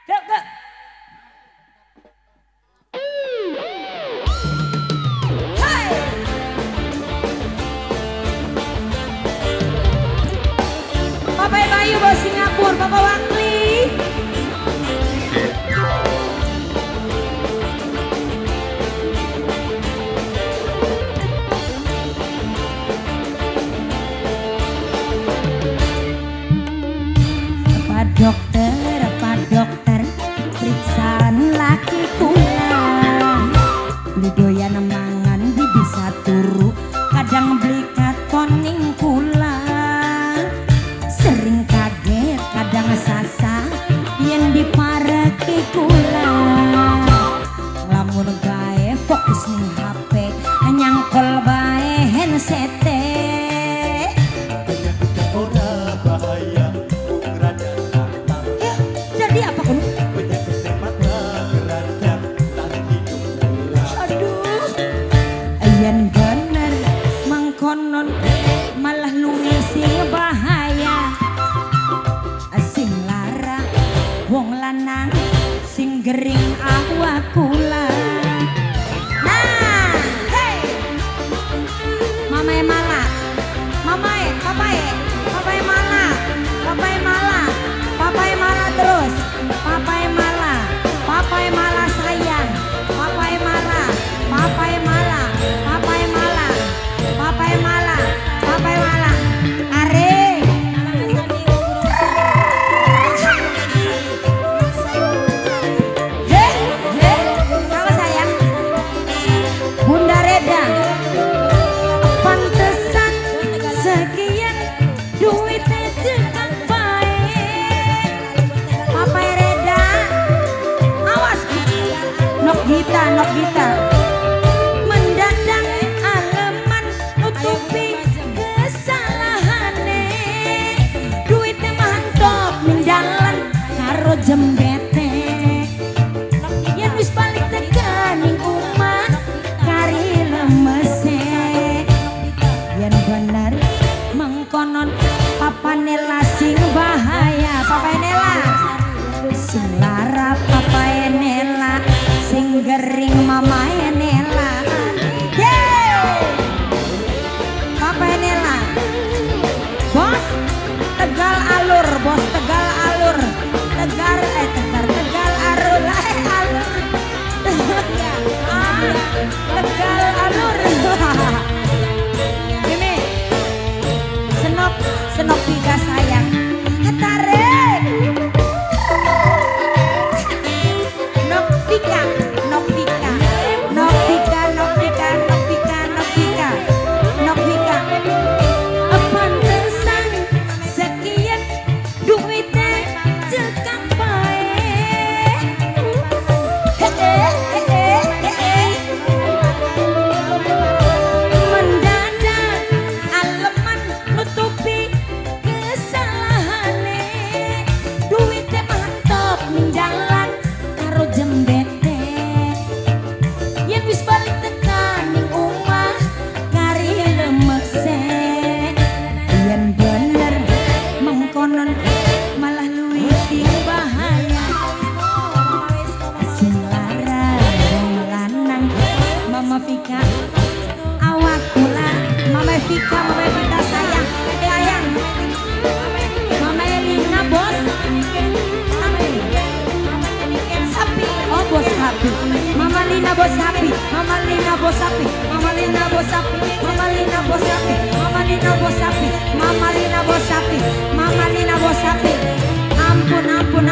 Bapak Bayu bawa Singapura, Bapak Wakli. Pak dokter, periksaan laki kula. Beli doyan mangan di bisa turu, kadang beli katoning kula. Sering kaget, kadang sasa, yen dipareki kula. Lamun gawe fokus ning HP, nyangkol bae handsete. Malah lungi sing bahaya, sing lara wong lanang sing gering awak kula. Nah, hey, mamae malah, mamae, papae malah, papae malah, papae malah terus, papae malah sayang, papae malah, papae malah, papae malah, papae malah. Papai malah, are. Sama sayang, Bunda Reda. Pantesan sekian duitnya cekak baik. Papai Reda, awas. Nok gita. Mendadak aleman nutupi karo jembete yen wis balik tekaning umat kari lemese. Yen bener mengkonon Papa Nela sing bahaya, Papa Nela sing lara, Papa Nela sing gering, Mama Nela. Papa Nela bos Tegal Alur, bos Tegal Alur. Tegal Alur. Tegal Alur. Ini senok tiga sayang. Tarik. Nok pika. Pantesan sekian duitnya cekak baik. Mendadak aleman nutupi kesalahane. Duitnya mantap ninggalan karo jembete. Yen wis balik tekaning omah kari lemekse. Yen bener mengkonon malah luwih sing bahaya. Sing lara wong lanang, Mama Vika awak kula. Mama Vika sayang. Mama Elina bos sapi. Oh bos sapi. Mama Lina bos sapi. Mama Lina bos sapi. Mama Lina bos sapi. Mama Lina bos sapi. Mama Lina bos sapi. Mama Lina bos sapi. Mama Lina bos sapi. Ampun.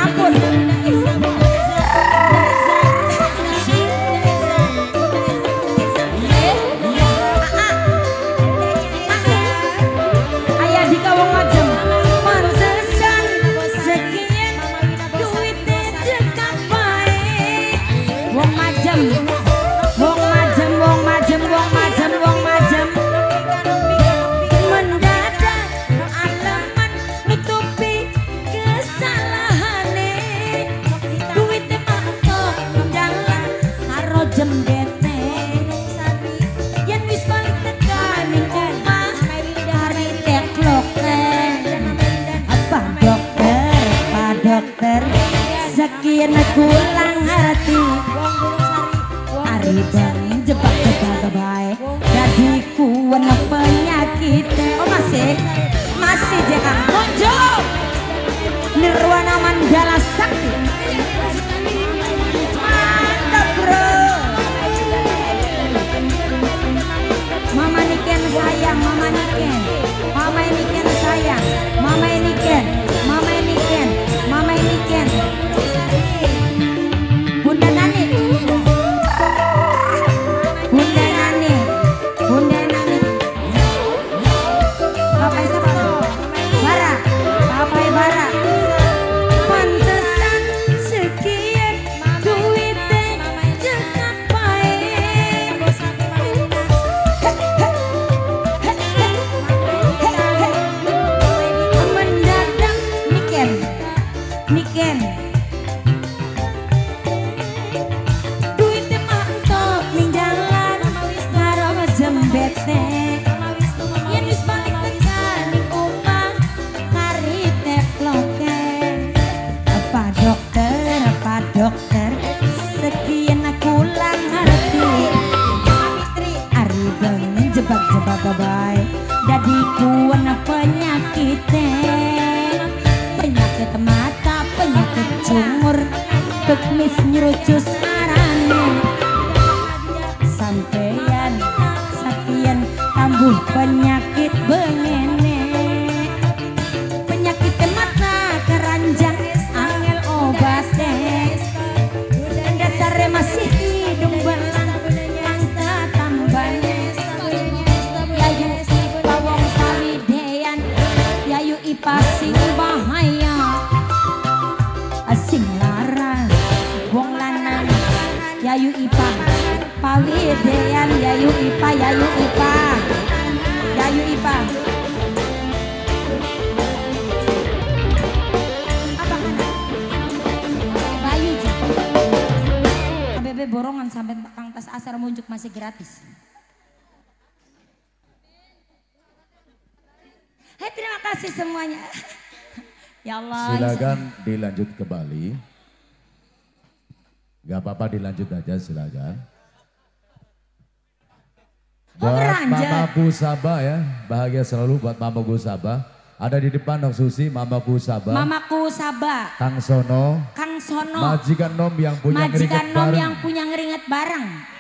Ayah Dika wong majem. Pantesan sekian duitnya cekak baik. Wong majem. Mendadak aleman nutupi kesalahane. sekian kulang hati Ari bang jebak-jebak baik jadi kuan penyakit. Oh masih jangan muncul Nirwana Mandala Sakti. Mantap bro. Mama Niken sayang, Mama Niken, Mama Niken sayang, Mama Niken, Mama Niken, Mama Niken. Bunda Nani, Bunda Nani, Bunda Nani. Papai siapa? Bara, Papai Bara. Pantesan sekian duitnya cekak baik. Mendadak Niken duitnya mantok ning jalan karo jembete yen wis balik tekan ning omah kari teploke. Apa dokter sekian aku lang ngerti Ari bang jebak-jebak baik dadi kuan penyakit mata, penyakit sumur, teknis nyurucus arane. Sampeyan sakian tambuh penyakit bengene. Penyakit mata keranjang angel obate. Dasare masih hidung belang kasta tambane. Yayu pawong sawidean, yayu ipasing bahaya. Asing laras wong lanang yayu ipa pawidean yayu ipa yayu ipa yayu ipa. Apa kan bayu KBB borongan sampai Kang Tas Asar munjuk masih gratis. Hai terima kasih semuanya. Ya Allah. Silakan dilanjut ke Bali. Gak apa-apa dilanjut aja silakan. Buat Mama Bu Sabah ya, bahagia selalu buat Mama Bu Sabah. Ada di depan Dok Susi, Mama Bu Sabah. Mamaku Sabah. Kang Sono. Kang Sono. Majikan Nom yang punya ngeringet bareng. Majikan Nom yang punya ngeringet bareng.